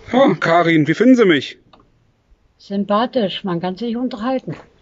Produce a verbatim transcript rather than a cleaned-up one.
Oh, Karin, wie finden Sie mich? Sympathisch, man kann sich unterhalten.